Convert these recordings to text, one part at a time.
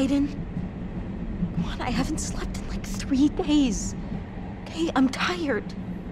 Aiden. Come on, I haven't slept in like 3 days. Okay, I'm tired.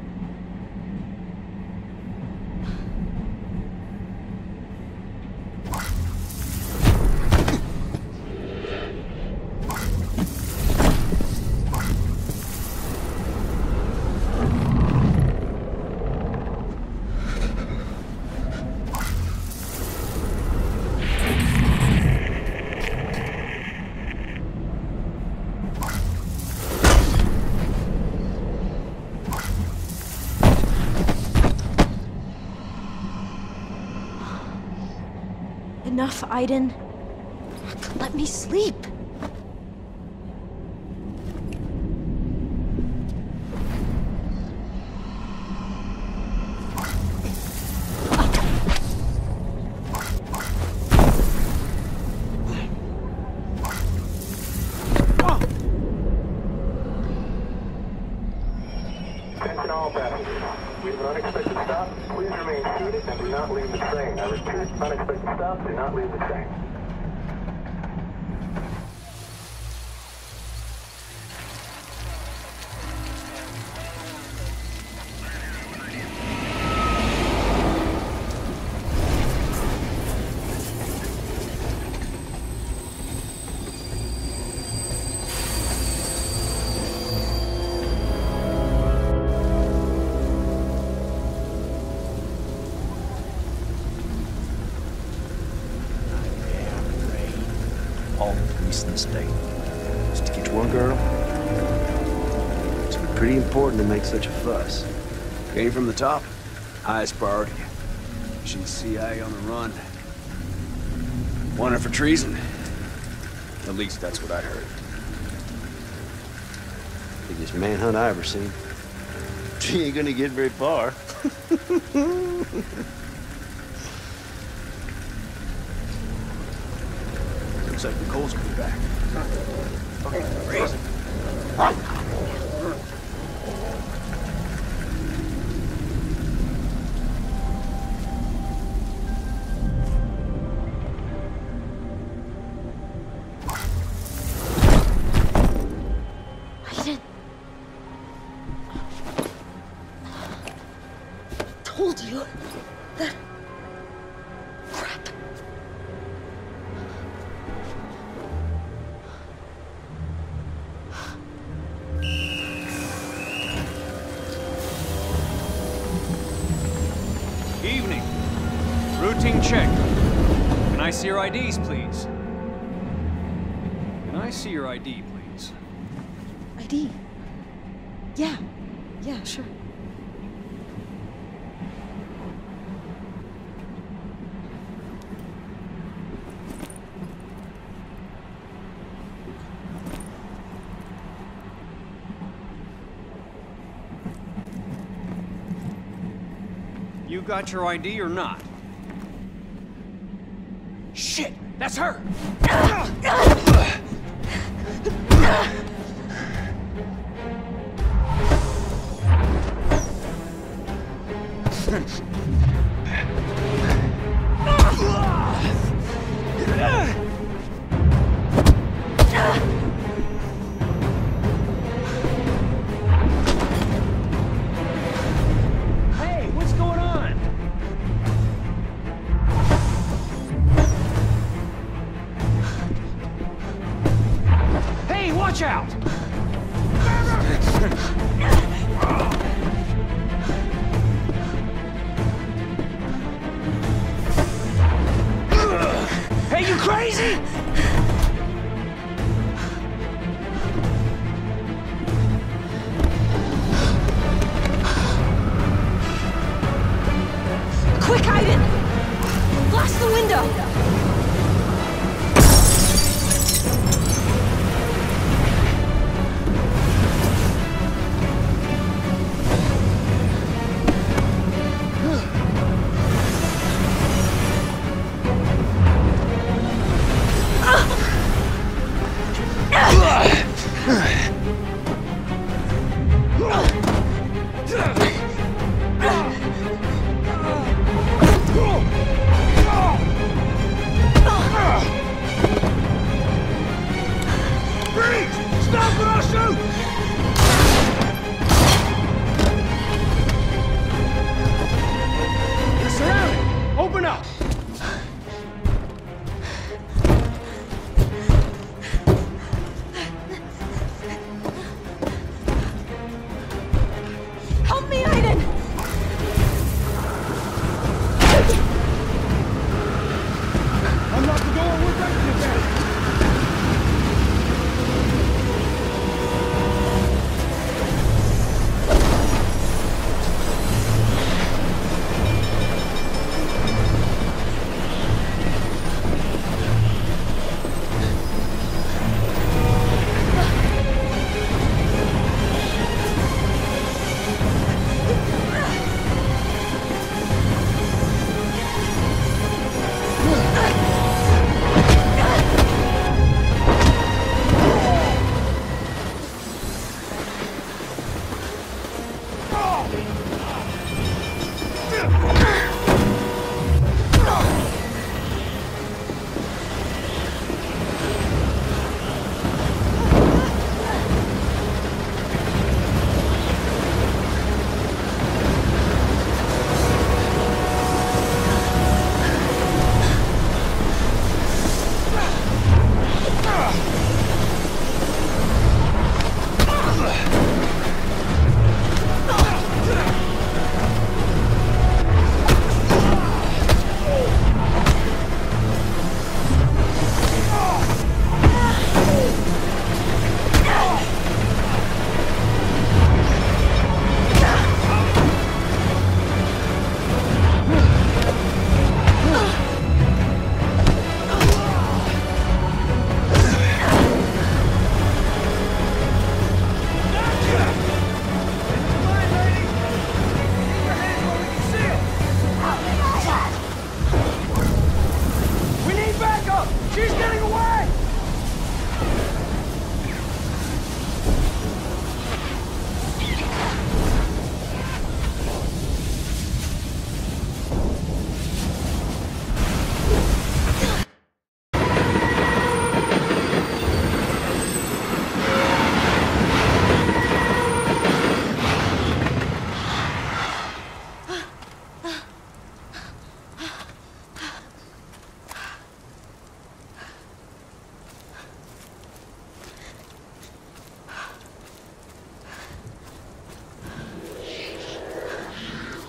Enough, Aiden. Let me sleep. Attention all passengers. We have an unexpected stop. Please remain seated and do not leave the train. I repeat, unexpected stop. Do not leave the train. All the police in the state. Just to get one girl? It's pretty important to make such a fuss. Came from the top. Highest priority. Pushing the CIA on the run. Want her for treason? At least that's what I heard. Biggest manhunt I ever seen. She ain't gonna get very far. Looks like Nicole's coming back. Okay, crazy. Aiden. Told you that. Crap. Evening. Routine check. Can I see your IDs, please? Can I see your ID, please? ID? Yeah. Yeah, sure. You got your ID or not? Shit! That's her! Hey, what's going on? Hey, watch out! Hey, you crazy? Quick, Aiden! Blast the window!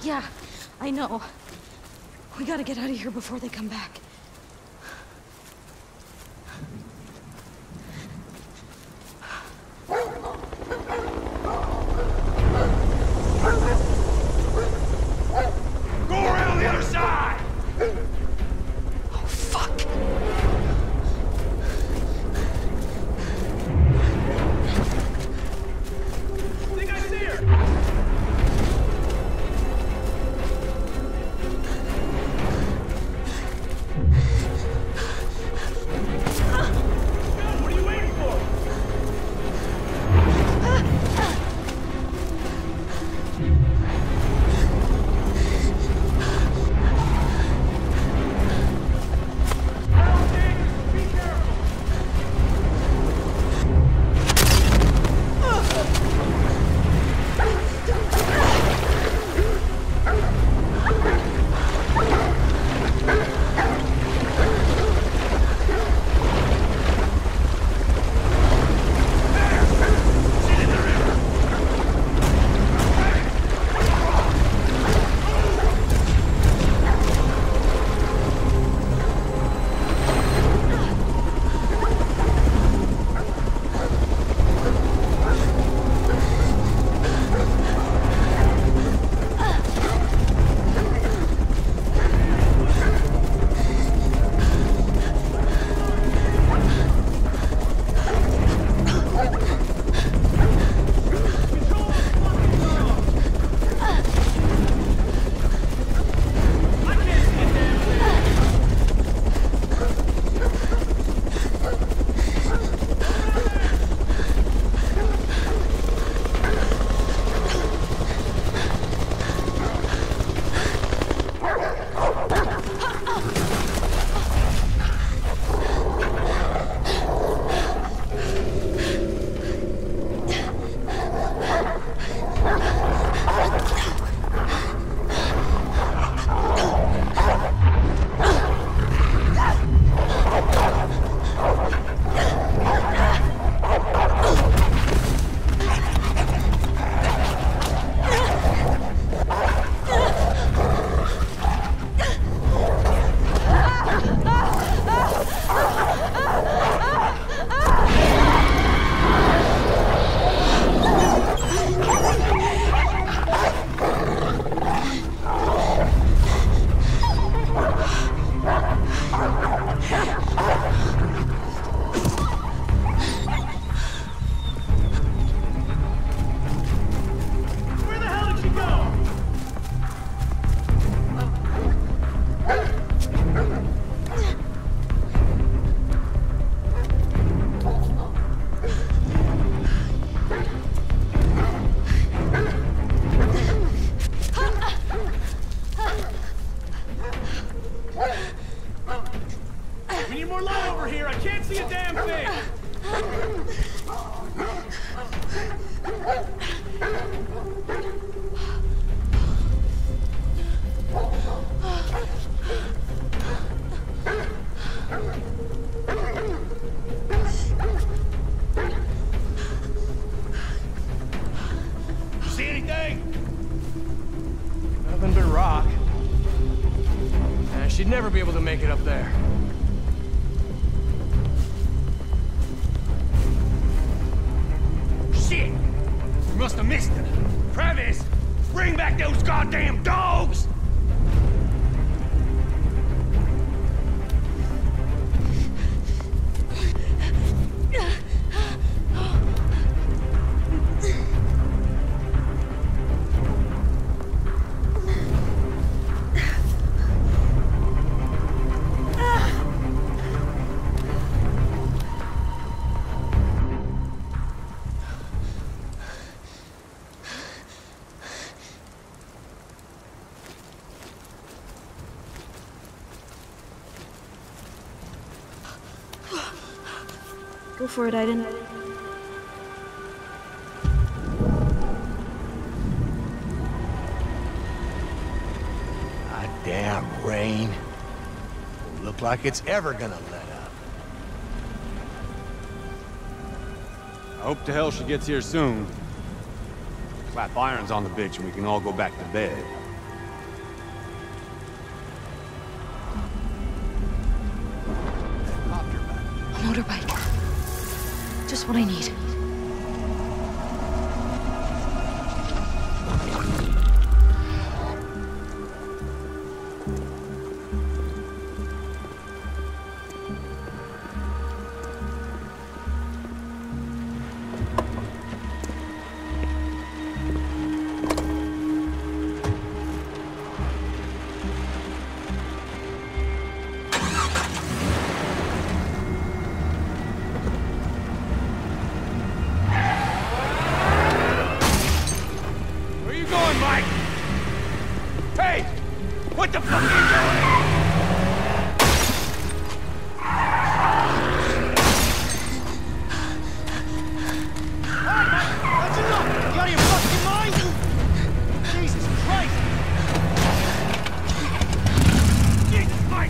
Yeah, I know. We gotta get out of here before they come back. Go around the other side! Oh, fuck! I think I see her! What are you waiting for? Be careful! Where the hell did she go? We need more light over here. I can't see a damn thing. See anything? Nothing but rock. She'd never be able to make it up there. Shit! We must have missed it. Travis, bring back those goddamn dogs! Go for it, Aiden. Damn rain. Look like it's ever gonna let up. I hope to hell she gets here soon. Clap irons on the bitch and we can all go back to bed. motorbike. Just what I need. What the fuck are you doing? Alright, mate, that's enough! You out of your fucking mind? Jesus Christ! Jesus, Mike!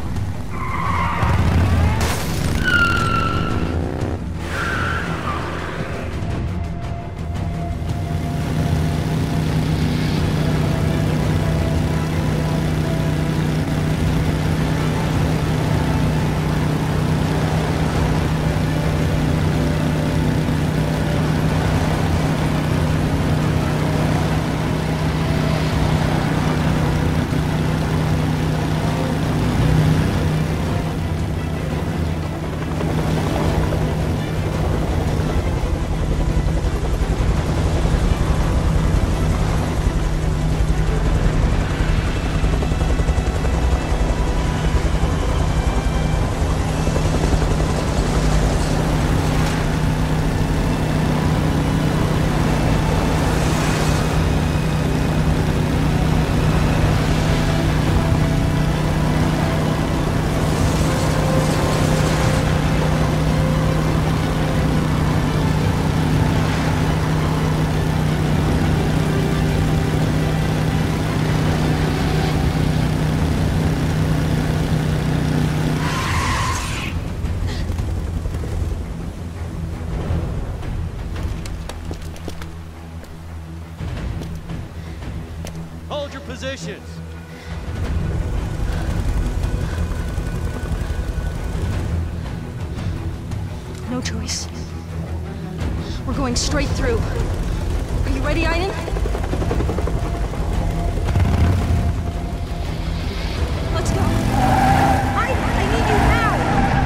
Hold your positions! No choice. We're going straight through. Are you ready, Aiden? Let's go. Aiden, I need you now!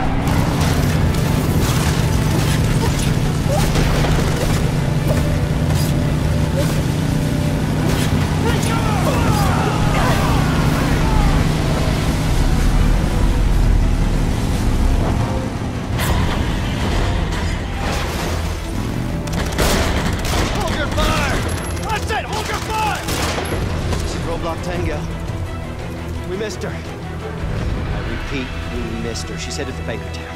Roadblock Tango. We missed her. I repeat, we missed her. She's headed for Bakertown.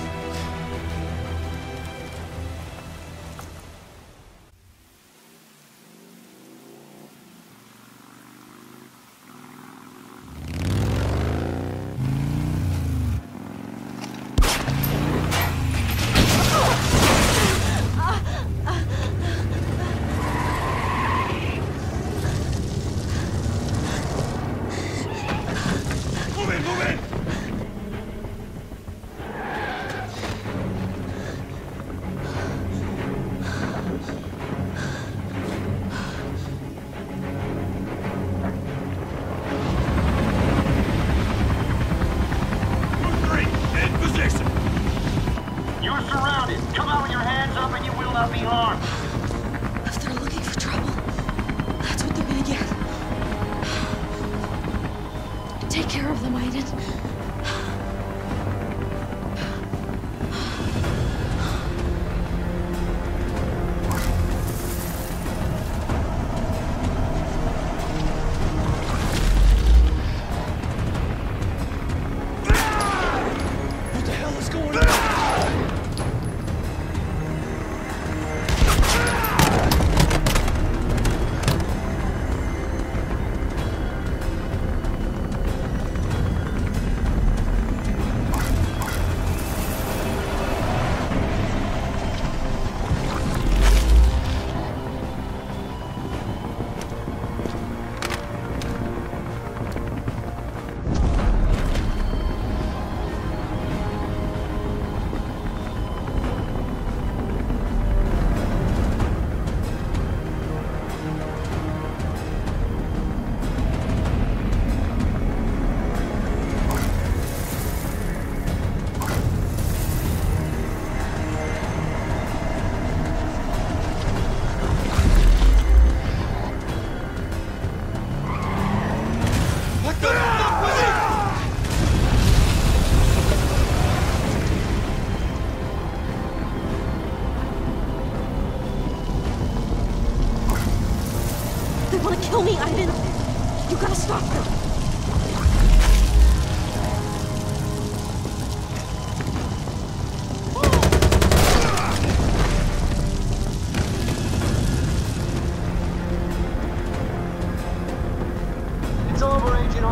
You're surrounded. Come out with your hands up and you will not be harmed. If they're looking for trouble, that's what they're gonna get. Take care of them, Aiden. What the hell is going on?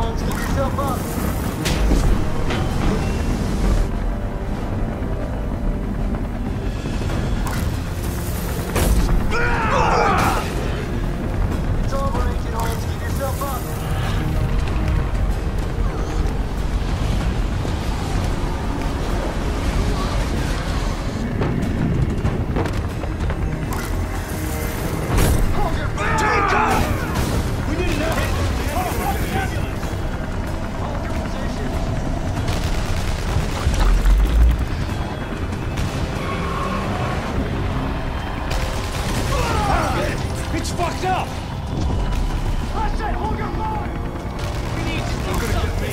Holmes. Keep yourself up. It's over, Agent Holmes. Keep yourself up. It's fucked up! I said hold your fire! We need to do something!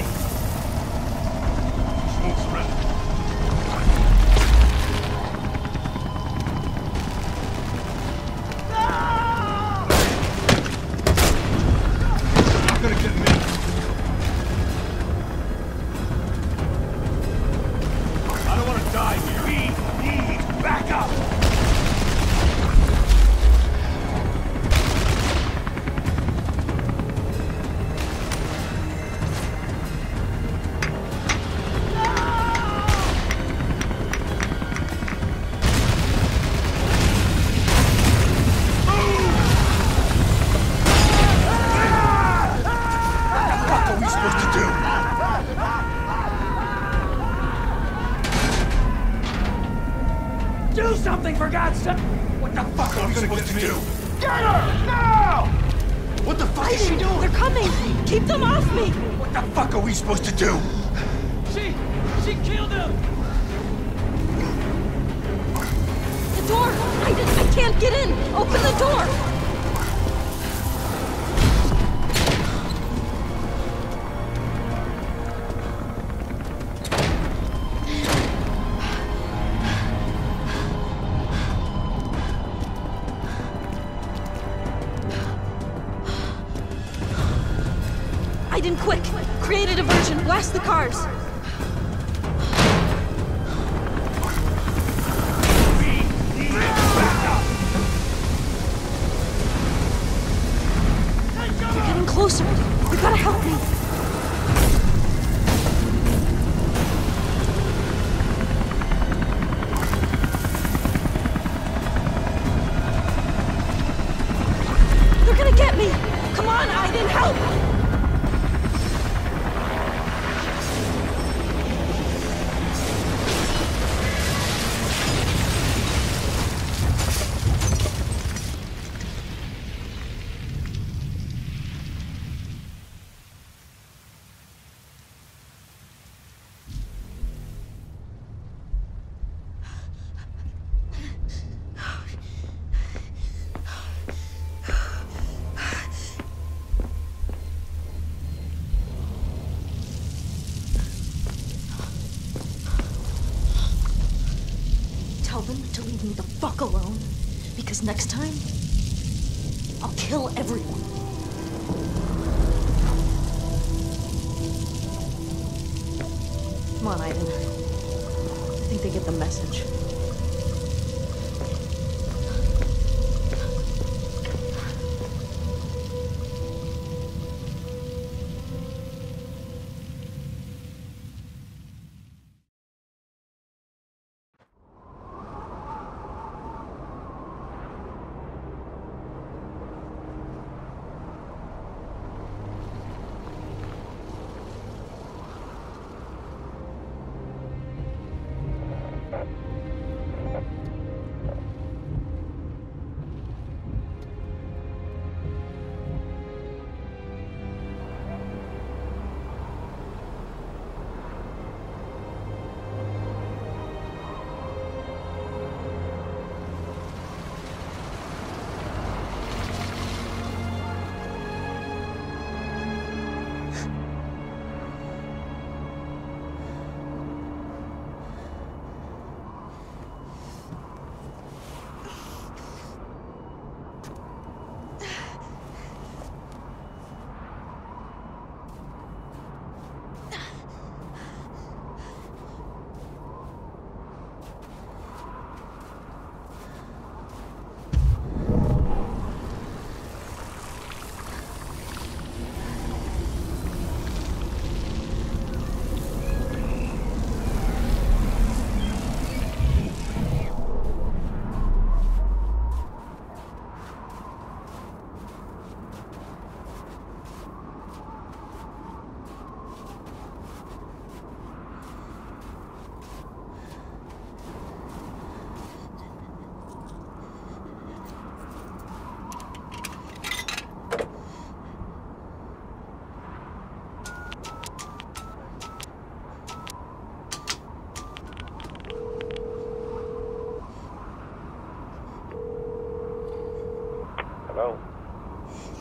Smoke's ready. Not gonna get me! I don't want to die here. We need backup! Do something, for God's sake! What the fuck are we supposed to do? Get her! Now! What the fuck is she doing? They're coming! Keep them off me! What the fuck are we supposed to do? She killed him! The door! I can't get in! Open the door! Aiden, quick! Create a diversion! Blast the cars! They're getting closer! You gotta help me! They're gonna get me! Come on, Aiden, help! Tell them to leave me the fuck alone, because next time, I'll kill everyone. Come on, Aiden. I think they get the message.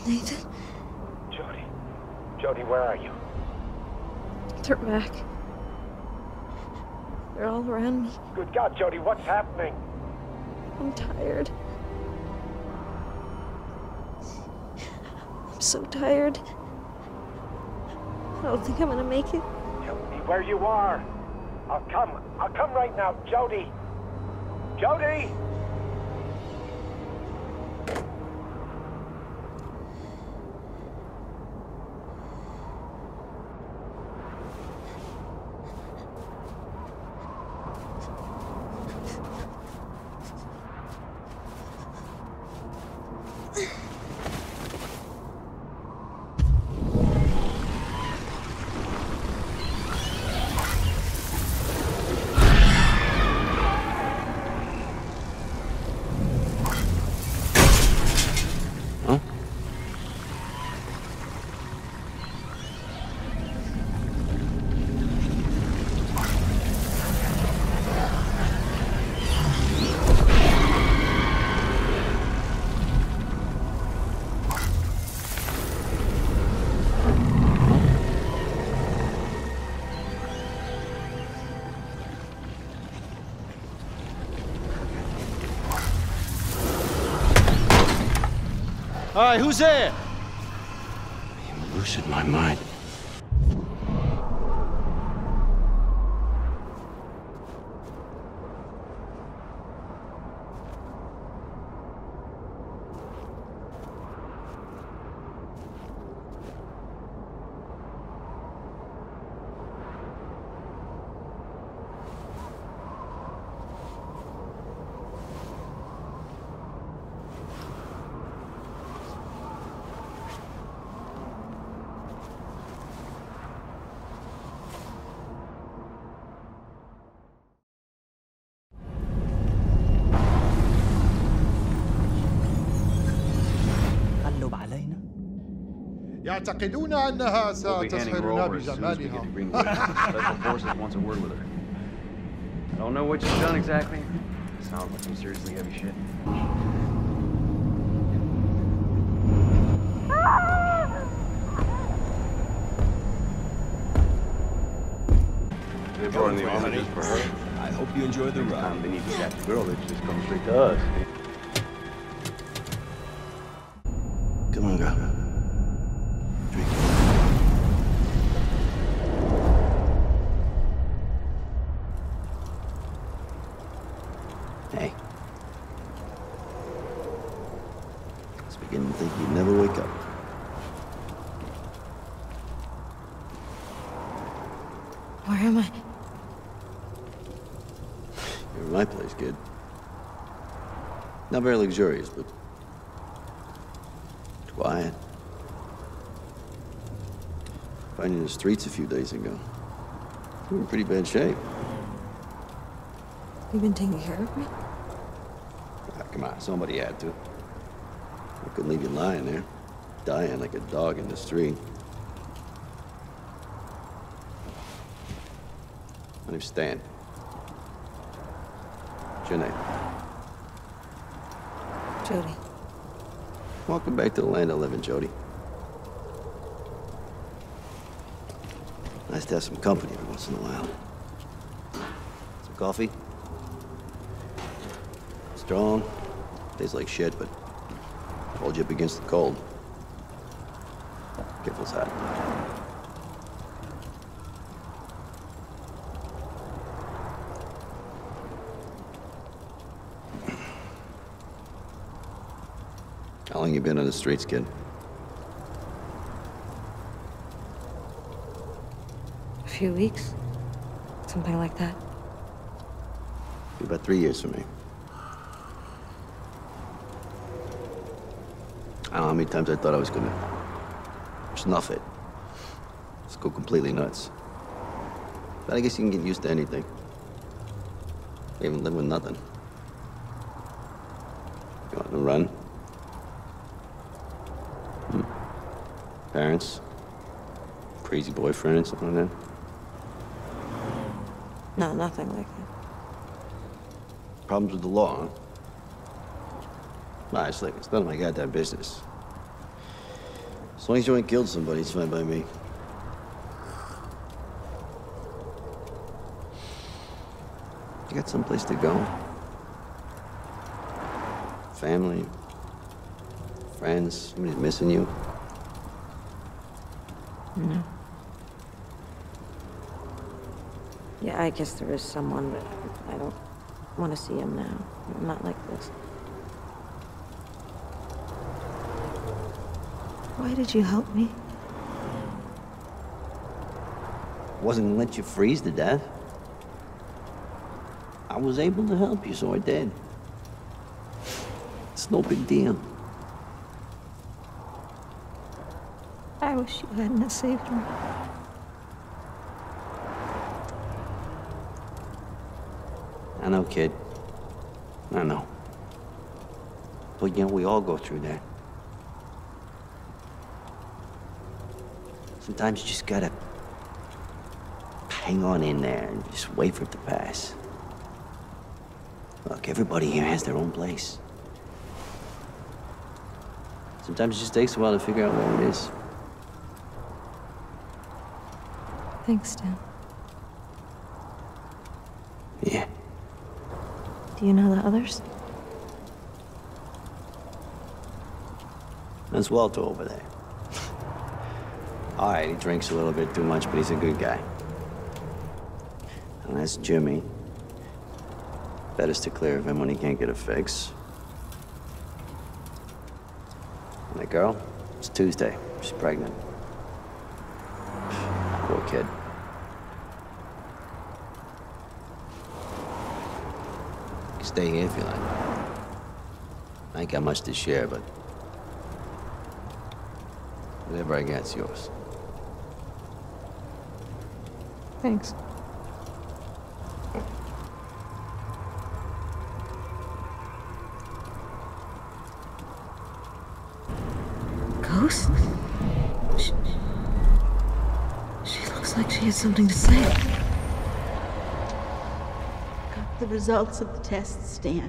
Nathan? Jody. Jody, where are you? They're back. They're all around me. Good God, Jody, what's happening? I'm tired. I'm so tired. I don't think I'm gonna make it. Tell me where you are. I'll come right now, Jody. Jody! All right, who's there? I'm losing my mind. يعتقدون أنها We'll be handing her ستسحرنا over as soon as we get to بجمالها. Greenwood. Special Forces wants a word with her. I don't know what you've done exactly. Sounds like some seriously heavy shit. They brought in the army just for her. I hope you enjoy the ride. Time they need to catch a girl, they just come straight to us. Come on, girl. Drink. Hey. I was beginning to think you'd never wake up. Where am I? You're in my place, kid. Not very luxurious, but quiet. Found you in the streets a few days ago. You were in pretty bad shape. You've been taking care of me? Ah, come on, somebody had to. I couldn't leave you lying there, dying like a dog in the street. My name's Stan. What's your name? Jody. Welcome back to the land of living, Jody. Nice to have some company every once in a while. Some coffee? Strong? Tastes like shit, but hold you up against the cold. Careful's hot. How long you been on the streets, kid? A few weeks? Something like that. Be about 3 years for me. I don't know how many times I thought I was gonna snuff it. Just go completely nuts. But I guess you can get used to anything. Even live with nothing. Go on a run. Parents? Crazy boyfriend, something like that? No, nothing like that. Problems with the law, huh? Nah, it's none of my goddamn business. As long as you ain't killed somebody, it's fine by me. You got someplace to go? Family? Friends? Somebody's missing you? No. Yeah, I guess there is someone, but I don't want to see him now. Not like this. Why did you help me? Wasn't gonna let you freeze to death. I was able to help you, so I did. It's no big deal. I wish you hadn't saved me. I know, kid. I know. But, you know, we all go through that. Sometimes you just gotta hang on in there and just wait for it to pass. Look, everybody here has their own place. Sometimes it just takes a while to figure out where it is. Thanks, Dan. Yeah. Do you know the others? That's Walter over there. All right, he drinks a little bit too much, but he's a good guy. And that's Jimmy. Better stay clear of him when he can't get a fix. And the girl? It's Tuesday. She's pregnant. Poor kid. You can stay here if you like. I ain't got much to share, but whatever I got's yours. Thanks. Ghost? She looks like she has something to say. Got the results of the tests, Dan.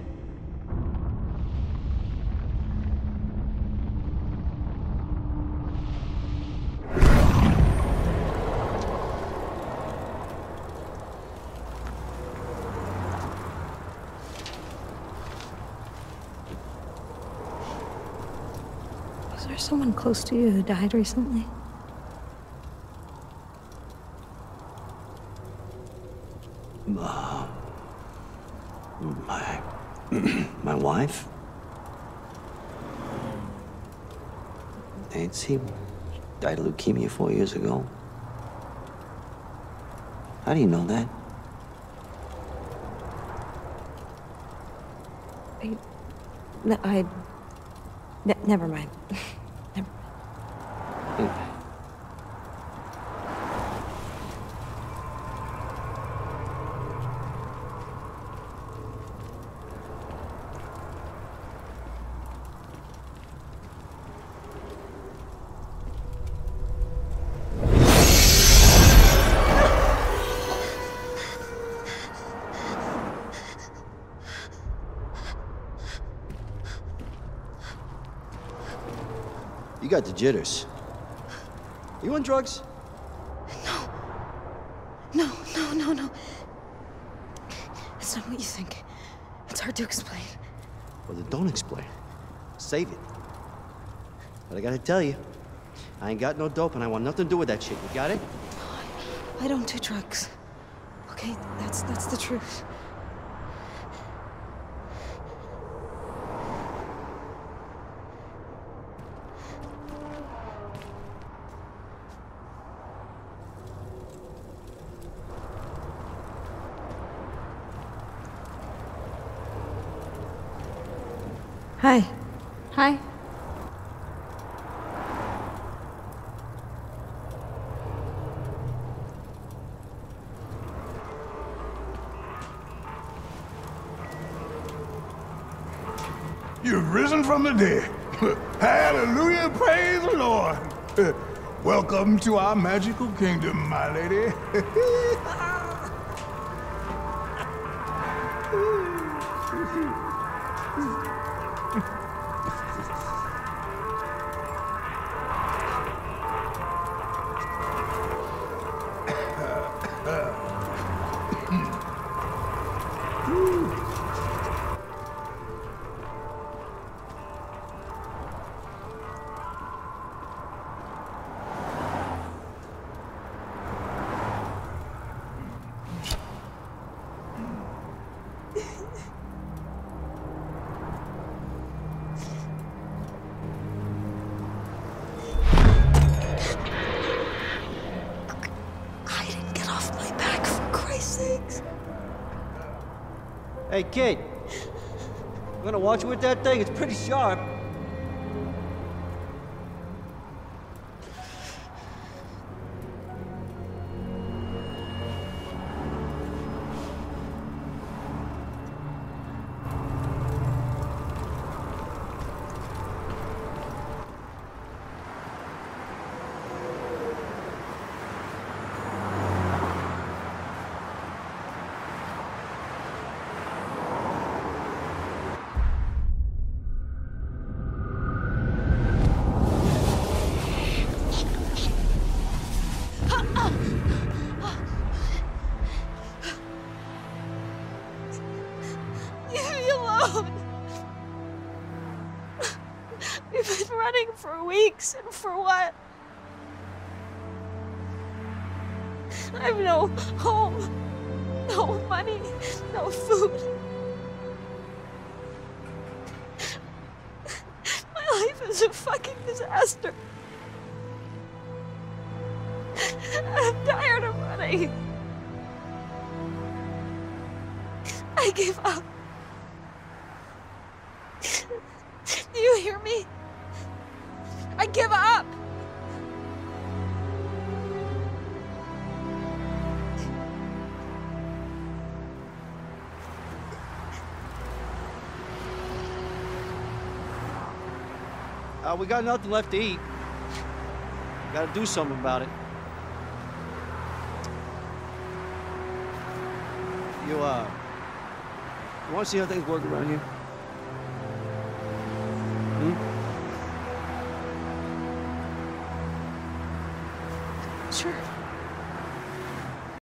Was there someone close to you who died recently? My wife? Nancy died of leukemia 4 years ago. How do you know that? Never mind. Never mind. You got the jitters. You on drugs? No. It's not what you think. It's hard to explain. Well, then don't explain. Save it. But I gotta tell you, I ain't got no dope and I want nothing to do with that shit. You got it? I don't do drugs. Okay, that's the truth. Hi. Hi. You've risen from the dead. Hallelujah, praise the Lord. Welcome to our magical kingdom, my lady. weeks. Hey, kid. You gonna watch with that thing? It's pretty sharp. Leave me alone. We've been running for weeks, and for what? I have no home, no money, no food. My life is a fucking disaster. I'm tired of running. I give up. Do you hear me? I give up. We got nothing left to eat. Gotta do something about it. You wanna see how things work around here?